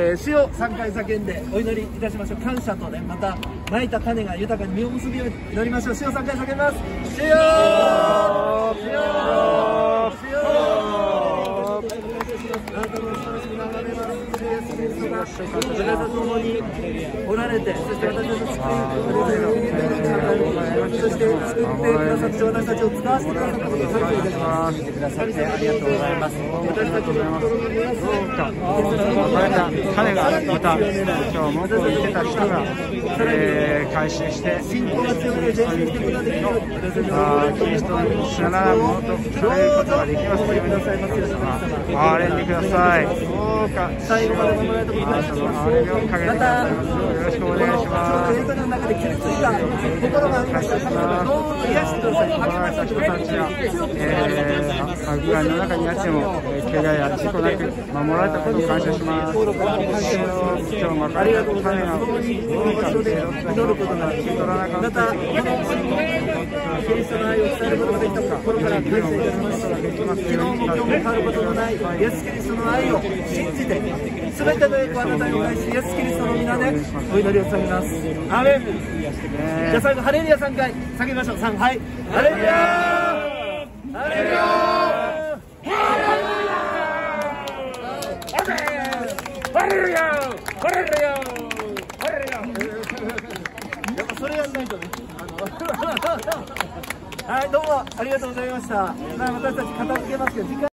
主を3回叫んでお祈りいたしましょう。感謝とね、また蒔いた種が豊かに実を結ぶように祈りましょう。主を3回叫びます。主よー、主よー、主よー。あなたの素晴らしく眺めます。主イエスキリストが私たちと共におられて、そして私たちを救い、そして救ってくださって私たちを使わせてくださったことを感謝いたします。見てくださってありがとうございます。私たちの心の皆さん、 また種がまた今日文句を言ってた人が、改心して信仰が強めで前進していくことができるように、 キリストにつながるものと変えることができますように、憐れんでください。どうか最後まで守られたことがその憐れみをかけてくださいます。よろしくお願いします。 その中で傷ついた心がありました。どうぞ癒してください。励ましてください。 迫害の中にあっても怪我や事故なく守られたことを感謝します。今日もまた種がどうか祈ることがまたキリストの愛を伝えることができた心から感謝いたします。昨日も今日も変わることのないイエスキリストの愛を信じて全ての栄光をあなたにお返しイエスキリストの皆でお祈りを捧げます。アーメン。じゃあ最後ハレルヤ3回叫びましょう。3、はい、ハレルヤー、ハレルヤー、ハレルヤー、ハレルヤー、ハレルヤー。やっぱそれやんないとね。はい、どうもありがとうございました。私たち片付けますけど、時間